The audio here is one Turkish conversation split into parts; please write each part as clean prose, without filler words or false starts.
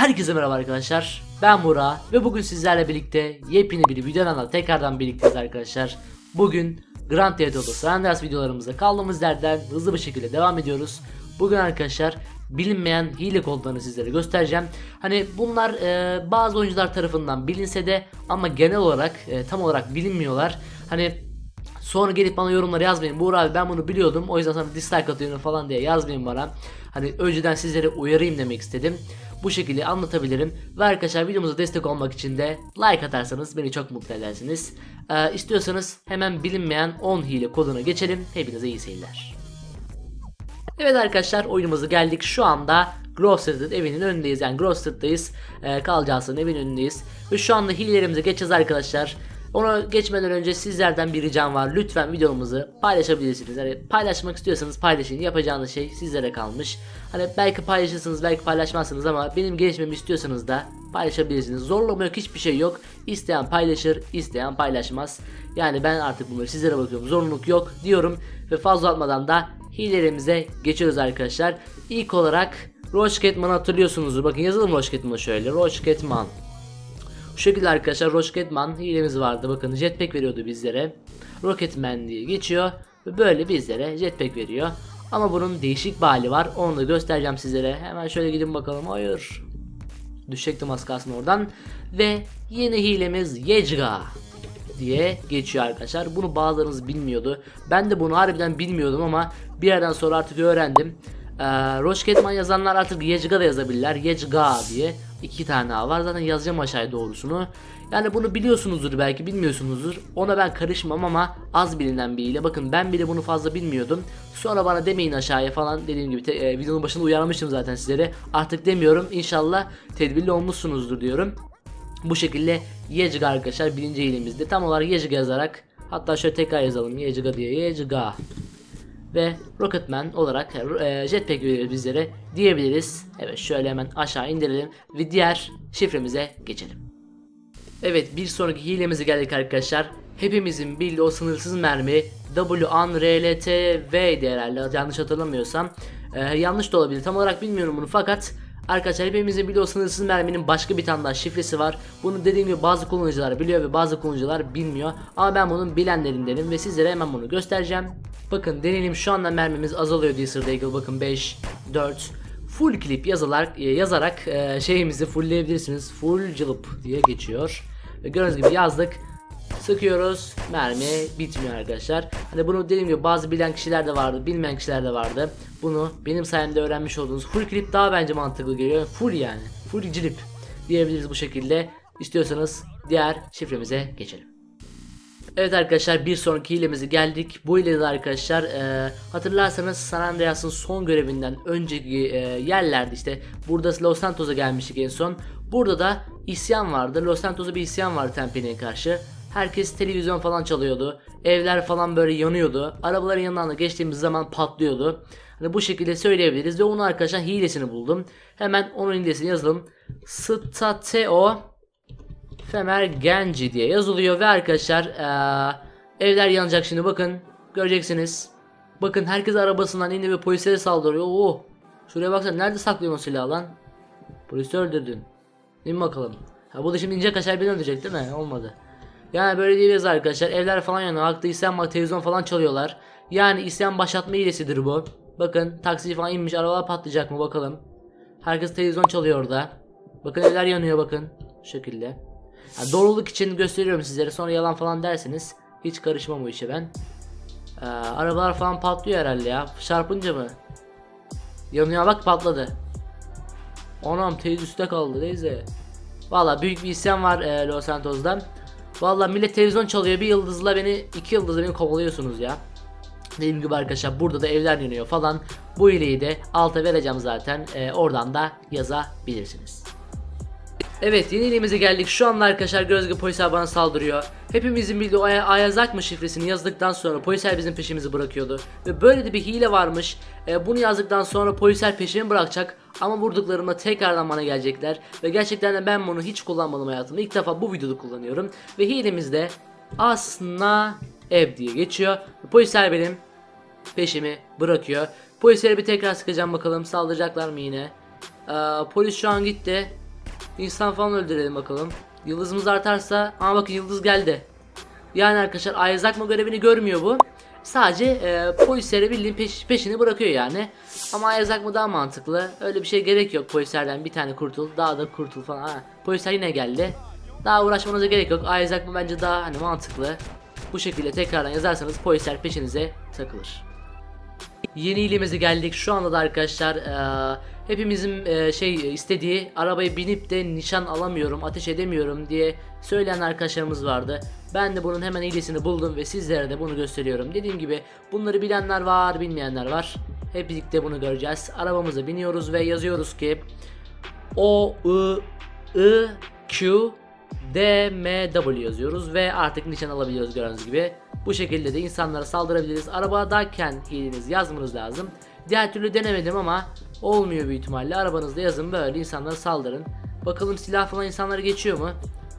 Herkese merhaba arkadaşlar, ben Burak ve bugün sizlerle birlikte yepyeni bir videodan tekrardan birlikteyiz arkadaşlar. Bugün Grand Theft Auto San Andreas videolarımızda kaldığımız yerden hızlı bir şekilde devam ediyoruz. Bugün arkadaşlar bilinmeyen hile kodlarını sizlere göstereceğim. Hani bunlar bazı oyuncular tarafından bilinse de ama genel olarak tam olarak bilinmiyorlar. Hani sonra gelip bana yorumlara yazmayın. Buğra abi ben bunu biliyordum, o yüzden sana dislike atıyorum falan diye yazmayın bana. Hani önceden sizlere uyarayım demek istedim. Bu şekilde anlatabilirim. Ve arkadaşlar videomuza destek olmak için de like atarsanız beni çok mutlu edersiniz. İstiyorsanız hemen bilinmeyen 10 hile koduna geçelim. Hepinize iyi seyirler. Evet arkadaşlar, oyunumuza geldik. Şu anda Grove Street'in evinin önündeyiz. Yani Grove Street'teyiz. Carl Johnson'ın evinin önündeyiz. Ve şu anda hilelerimize geçeceğiz arkadaşlar. Ona geçmeden önce sizlerden bir ricam var. Lütfen videomuzu paylaşabilirsiniz. Hani paylaşmak istiyorsanız paylaşın. Yapacağınız şey sizlere kalmış. Hani belki paylaşırsınız, belki paylaşmazsınız ama benim gelişmemi istiyorsanız da paylaşabilirsiniz. Zorlama yok, hiçbir şey yok. İsteyen paylaşır, isteyen paylaşmaz. Yani ben artık bunları sizlere bakıyorum. Zorunluluk yok diyorum ve fazla atmadan da hilelerimize geçiyoruz arkadaşlar. İlk olarak Rocketman'ı hatırlıyorsunuzdur. Bakın yazalım Rocketman'ı şöyle. Rocketman. Bu şekilde arkadaşlar Rocketman hilemiz vardı. Bakın jetpack veriyordu bizlere. Rocketman diye geçiyor ve böyle bizlere jetpack veriyor. Ama bunun değişik bir hali var. Onu da göstereceğim sizlere. Hemen şöyle gidin bakalım. Hayır. Düşecektim az kalsın oradan. Ve yeni hilemiz Yejga diye geçiyor arkadaşlar. Bunu bazılarınız bilmiyordu. Ben de bunu harbiden bilmiyordum ama bir yerden sonra artık öğrendim. Rocketman yazanlar artık Yejga da yazabilirler. Yejga diye 2 tane A var. Zaten yazacağım aşağıya doğrusunu. Yani bunu biliyorsunuzdur, belki bilmiyorsunuzdur. Ona ben karışmam ama az bilinen bir hile. Bakın ben bile bunu fazla bilmiyordum. Sonra bana demeyin aşağıya falan, dediğim gibi videonun başında uyarmıştım zaten sizlere. Artık demiyorum. İnşallah tedbirli olmuşsunuzdur diyorum. Bu şekilde Yejga arkadaşlar birinci hilemizde. Tam olarak Yejga yazarak, hatta şöyle tekrar yazalım Yejga diye, Yejga ve Rocketman olarak jetpack veriyor bizlere diyebiliriz. Evet, şöyle hemen aşağı indirelim ve diğer şifremize geçelim. Evet, bir sonraki hilemize geldik arkadaşlar. Hepimizin bildiği o sınırsız mermi WANRLTV diye herhalde, yanlış hatırlamıyorsam. Yanlış da olabilir, tam olarak bilmiyorum bunu, fakat arkadaşlar hepimizin bildiği o sınırsız merminin başka bir tane daha şifresi var. Bunu dediğim gibi bazı kullanıcılar biliyor ve bazı kullanıcılar bilmiyor. Ama ben bunun bilenlerindenim ve sizlere hemen bunu göstereceğim. Bakın deneyelim, şu anda mermimiz azalıyor Desert Eagle. Bakın 5, 4, full clip yazarak şeyimizi fullleyebilirsiniz. Full cılıp diye geçiyor. Ve gördüğünüz gibi yazdık. Sıkıyoruz, mermi bitmiyor arkadaşlar. Hani bunu dediğim gibi bazı bilen kişiler de vardı, bilmeyen kişiler de vardı. Bunu benim sayemde öğrenmiş olduğunuz full clip daha bence mantıklı geliyor. Full, yani full clip diyebiliriz bu şekilde. İstiyorsanız diğer şifremize geçelim. Evet arkadaşlar, bir sonraki hilemize geldik. Bu hilede de arkadaşlar hatırlarsanız San Andreas'ın son görevinden önceki yerlerde, işte burada Los Santos'a gelmiştik en son. Burada da isyan vardı. Los Santos'ta bir isyan vardı Tempe'ye karşı. Herkes televizyon falan çalıyordu. Evler falan böyle yanıyordu. Arabaların yanından da geçtiğimiz zaman patlıyordu. Hani bu şekilde söyleyebiliriz ve onun arkadaşlar hilesini buldum. Hemen onun hilesini yazalım. Stateo Femer Genci diye yazılıyor ve arkadaşlar evler yanacak şimdi, bakın göreceksiniz. Bakın herkes arabasından indi ve polislere saldırıyor. Oo, şuraya baksana, nerede saklıyorsun o silahı lan? Polisi öldürdün. İn bakalım. Ha, bu da şimdi ince kaşar beni öldürecek değil mi? Olmadı. Yani böyle diyebiliriz arkadaşlar. Evler falan yanıyor. Haklı isyan var. Televizyon falan çalıyorlar. Yani isyan başlatma hilesidir bu. Bakın taksi falan inmiş. Arabalar patlayacak mı bakalım. Herkes televizyon çalıyor orada. Bakın evler yanıyor bakın. Şu şekilde. Yani doğruluk için gösteriyorum sizlere. Sonra yalan falan derseniz hiç karışmam o işe ben. Arabalar falan patlıyor herhalde ya. Çarpınca mı? Yanıyor, bak patladı. Anam teyze üstte kaldı teyze. Valla büyük bir isyan var Los Santos'da. Valla millet televizyon çalıyor, bir yıldızla beni, 2 yıldızla beni kovalıyorsunuz ya. Dediğim gibi arkadaşlar burada da evler yanıyor falan. Bu hileyi de alta vereceğim zaten, oradan da yazabilirsiniz. Evet, yeni hilemize geldik. Şu anda arkadaşlar gördüğünüz gibi polisler bana saldırıyor. Hepimizin bildiği o Ayazak mı şifresini yazdıktan sonra polisler bizim peşimizi bırakıyordu. Ve böyle de bir hile varmış. Bunu yazdıktan sonra polisler peşimi bırakacak. Ama vurduklarımda tekrardan bana gelecekler. Ve gerçekten de ben bunu hiç kullanmadım hayatımda. İlk defa bu videoda kullanıyorum. Ve hilemizde Asna Ev diye geçiyor. Polisler benim peşimi bırakıyor. Polislere bir tekrar sıkacağım, bakalım saldıracaklar mı yine. Polis şu an gitti. İnsan falan öldürelim bakalım. Yıldızımız artarsa, ama bakın yıldız geldi. Yani arkadaşlar Ayazakma görevini görmüyor bu. Sadece polislere bildiğin peşini bırakıyor yani. Ama Ayazakma daha mantıklı. Öyle bir şey gerek yok, polislerden bir tane kurtul, daha da kurtul falan. Ha, polisler yine geldi. Daha uğraşmanıza gerek yok. Ayazakma bence daha hani mantıklı. Bu şekilde tekrardan yazarsanız polisler peşinize takılır. Yeni ilimize geldik. Şu anda da arkadaşlar hepimizin istediği arabayı binip de nişan alamıyorum, ateş edemiyorum diye söyleyen arkadaşlarımız vardı. Ben de bunun hemen iyisini buldum ve sizlere de bunu gösteriyorum. Dediğim gibi bunları bilenler var, bilmeyenler var. Hep birlikte bunu göreceğiz. Arabamıza biniyoruz ve yazıyoruz ki O I I Q DMW yazıyoruz ve artık nişan alabiliyoruz gördüğünüz gibi. Bu şekilde de insanlara saldırabiliriz. Arabadayken hilenizi yazmanız lazım. Diğer türlü denemedim ama olmuyor büyük ihtimalle. Arabanızda yazın, böyle insanlara saldırın. Bakalım silah falan insanları geçiyor mu?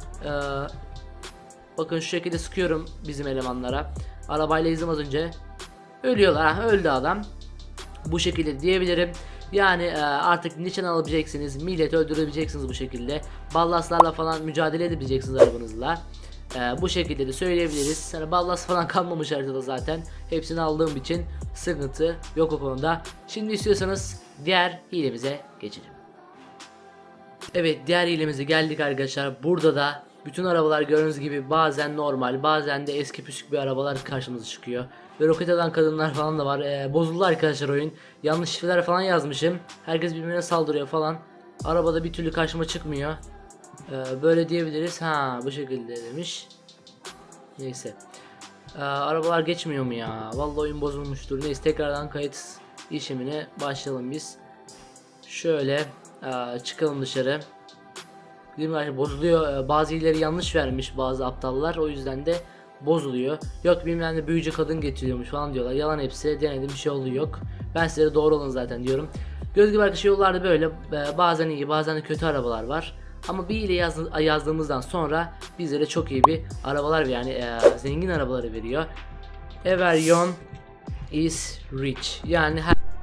Bakın şu şekilde sıkıyorum bizim elemanlara. Arabayla izim az önce. Ölüyorlar. Ha, öldü adam. Bu şekilde diyebilirim. Yani artık nişan alabileceksiniz, milleti öldürebileceksiniz bu şekilde. Ballaslarla falan mücadele edebileceksiniz arabanızla. Bu şekilde de söyleyebiliriz. Yani ballas falan kalmamış haritada zaten. Hepsini aldığım için sıkıntı yok o konuda. Şimdi istiyorsanız diğer hilemize geçelim. Evet, diğer hilemize geldik arkadaşlar. Burada da bütün arabalar gördüğünüz gibi bazen normal, bazen de eski püskü bir arabalar karşımıza çıkıyor. Ve roket atan kadınlar falan da var. Bozuldu arkadaşlar oyun. Yanlış şifreler falan yazmışım. Herkes birbirine saldırıyor falan. Arabada bir türlü karşıma çıkmıyor. Böyle diyebiliriz. Ha, bu şekilde demiş. Neyse. Arabalar geçmiyor mu ya? Vallahi oyun bozulmuştur. Neyse, tekrardan kayıt işlemine başlayalım biz. Şöyle çıkalım dışarı. Bozuluyor. Bazı ileri yanlış vermiş bazı aptallar. O yüzden de bozuluyor. Yok bilmem ne büyücü kadın getiriyormuş falan diyorlar. Yalan hepsi. Denedim, bir şey oldu yok. Ben size doğru olun zaten diyorum. Göz gibi arkadaşlar yollarda böyle bazen iyi bazen de kötü arabalar var. Ama bir ile yazdığımızdan sonra bizlere çok iyi bir arabalar yani zengin arabaları veriyor. Everyone is rich. Yani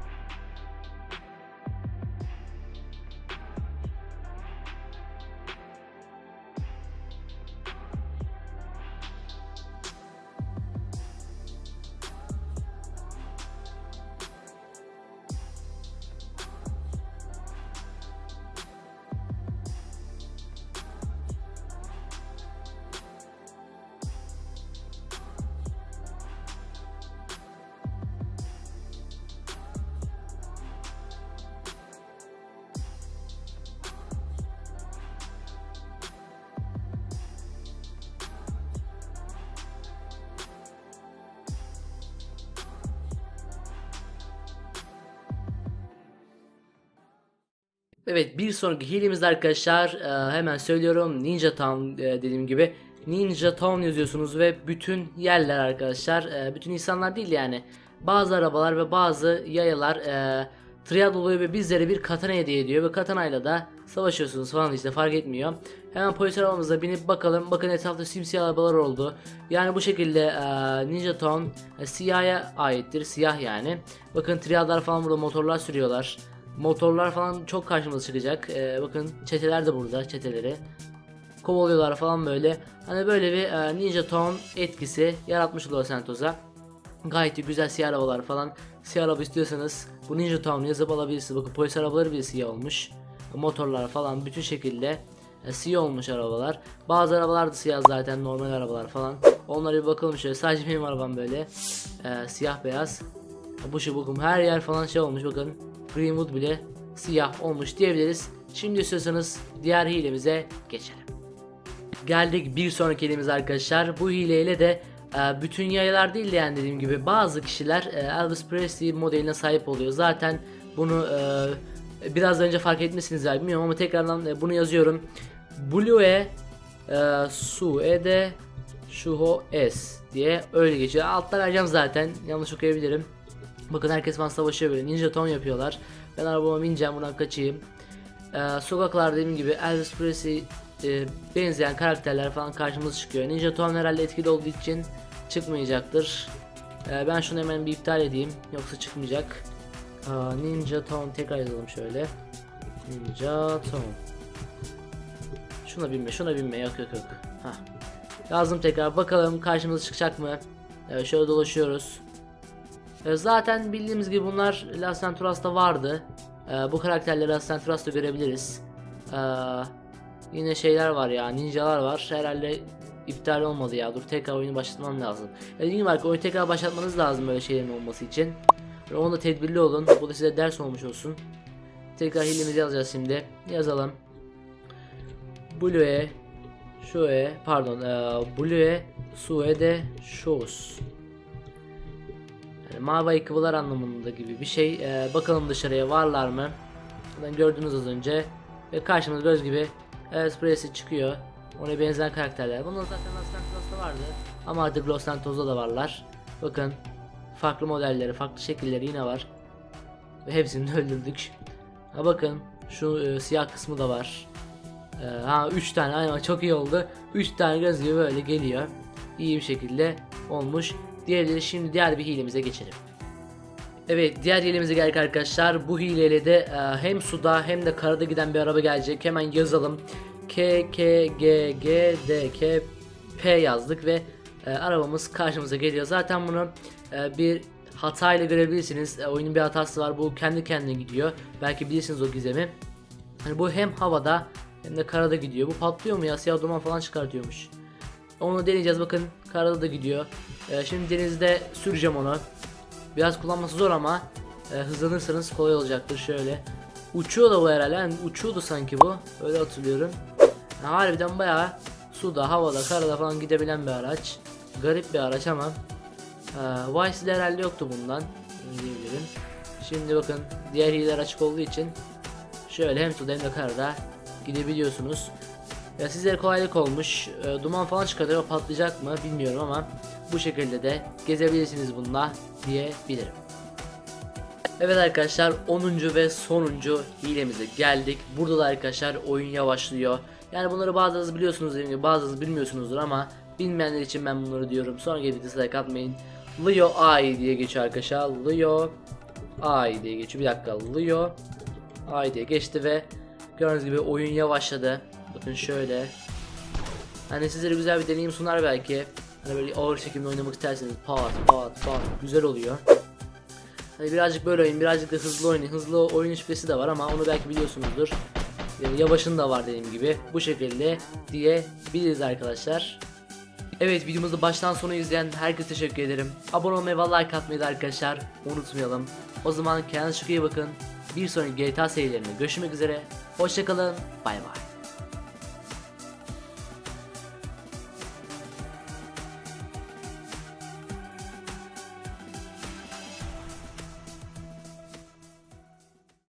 evet, bir sonraki hilemizde arkadaşlar hemen söylüyorum, Ninja Town. Dediğim gibi Ninja Town yazıyorsunuz ve bütün yerler arkadaşlar, bütün insanlar değil yani, bazı arabalar ve bazı yayalar triad oluyor ve bizlere bir katana hediye ediyor ve katanayla da savaşıyorsunuz falan, işte fark etmiyor. Hemen polis arabamıza binip bakalım. Bakın etrafta simsiyah arabalar oldu. Yani bu şekilde Ninja Town siyaha aittir, siyah yani. Bakın triadlar falan burada motorlar sürüyorlar. Motorlar falan çok karşımıza çıkacak. Bakın çeteler de burada, çeteleri kovalıyorlar falan böyle. Hani böyle bir Ninja Town etkisi yaratmış Los Santos'a. Gayet güzel siyah arabalar falan. Siyah araba istiyorsanız bu Ninja Town'u yazıp alabilirsiniz. Bakın polis arabaları bile siyah olmuş. Motorlar falan bütün şekilde siyah olmuş arabalar. Bazı arabalar da siyah zaten, normal arabalar falan. Onlara bir bakalım şöyle. Sadece benim arabam böyle siyah beyaz. Bu şu bakın her yer falan şey olmuş, bakın. Greenwood bile siyah olmuş diyebiliriz. Şimdi istiyorsanız diğer hilemize geçelim. Geldik bir sonraki hilemize arkadaşlar. Bu hileyle de bütün yayalar değil de yani dediğim gibi bazı kişiler Elvis Presley modeline sahip oluyor. Zaten bunu biraz önce fark etmişsiniz bilmiyorum ama tekrardan bunu yazıyorum. Blue Suede Shuho S diye öyle geçiyor. Altta vereceğim zaten, yanlış okuyabilirim. Bakın herkes falan savaşıyor, böyle Ninja Town yapıyorlar. Ben arabama bineceğim, buradan kaçayım. Sokaklarda dediğim gibi Elvis Presley benzeyen karakterler falan karşımıza çıkıyor. Ninja Town herhalde etkili olduğu için çıkmayacaktır. Ben şunu hemen bir iptal edeyim, yoksa çıkmayacak. Ninja Town tekrar yazalım şöyle. Ninja Town. Şuna binme. Yok. Hah. Yazdım tekrar. Bakalım karşımıza çıkacak mı? Evet, şöyle dolaşıyoruz. Zaten bildiğimiz gibi bunlar Last Entouras'ta vardı. Bu karakterleri Last Entouras'ta görebiliriz. Yine şeyler var ya, ninjalar var. Herhalde iptal olmadı ya. Dur, tekrar oyunu başlatmam lazım. Dediğim gibi oyunu tekrar başlatmanız lazım böyle şeylerin olması için. Onda tedbirli olun. Bu da size ders olmuş olsun. Tekrar hilemizi yazacağız şimdi. Yazalım. Blue Şue pardon Blue Suede Shoes. Yani mavi ayakkabılar anlamında gibi bir şey. Bakalım dışarıya varlar mı? Buradan gördünüz az önce. Ve karşımızda göz gibi Espresso çıkıyor. Ona benzer karakterler. Bunlar zaten Los Santos'ta vardı. Ama artık Los Santos'ta da varlar. Bakın. Farklı modelleri, farklı şekilleri yine var. Ve hepsini öldürdük. Ha bakın. Şu siyah kısmı da var. 3 tane, aynen, çok iyi oldu. 3 tane göz gibi böyle geliyor. İyi bir şekilde olmuş. Şimdi diğer bir hilemize geçelim. Evet, diğer hilemize geldik arkadaşlar. Bu hileyle de hem suda hem de karada giden bir araba gelecek. Hemen yazalım. KKGGDKP yazdık ve arabamız karşımıza geliyor. Zaten bunu bir hatayla görebilirsiniz. Oyunun bir hatası var. Bu kendi kendine gidiyor. Belki bilirsiniz o gizemi. Yani bu hem havada hem de karada gidiyor. Bu patlıyor mu ya? Siyah duman falan çıkartıyormuş. Onu deneyeceğiz. Bakın, karada da gidiyor. Şimdi denizde süreceğim onu. Biraz kullanması zor ama hızlanırsanız kolay olacaktır. Şöyle uçuyor da bu herhalde. Yani uçuyordu sanki bu. Öyle hatırlıyorum. Yani harbiden bayağı suda, havada, karada falan gidebilen bir araç. Garip bir araç ama Vice'de herhalde yoktu bundan diyebilirim. Şimdi bakın, diğer hileler açık olduğu için şöyle hem suda hem de karada gidebiliyorsunuz. Ya sizlere kolaylık olmuş. Duman falan çıkartıyor, patlayacak mı bilmiyorum ama bu şekilde de gezebilirsiniz bununla diyebilirim. Evet arkadaşlar, 10. ve sonuncu hilemize geldik. Burada da arkadaşlar oyun yavaşlıyor. Yani bunları bazılarınız biliyorsunuz, dediğim gibi bazılarınız bilmiyorsunuzdur ama bilmeyenler için ben bunları diyorum. Sonraki videoda like atmayın. Leo AI diye geçiyor arkadaşlar. Leo AI diye geçiyor. Bir dakika, Leo AI diye geçti ve gördüğünüz gibi oyun yavaşladı. Bakın şöyle. Hani sizlere güzel bir deneyim sunar belki. Hani böyle ağır çekimde oynamak isterseniz pat güzel oluyor. Hani birazcık böyle oyun, birazcık da hızlı oynayın. Hızlı oyun şifresi de var ama onu belki biliyorsunuzdur. Yani yavaşın da var dediğim gibi. Bu şekilde diyebiliriz arkadaşlar. Evet, videomuzu baştan sona izleyen herkese teşekkür ederim. Abone olmayı ve like atmayı da arkadaşlar unutmayalım. O zaman kendinize çok iyi bakın. Bir sonraki GTA serilerinde görüşmek üzere. Hoşçakalın. Bay bay.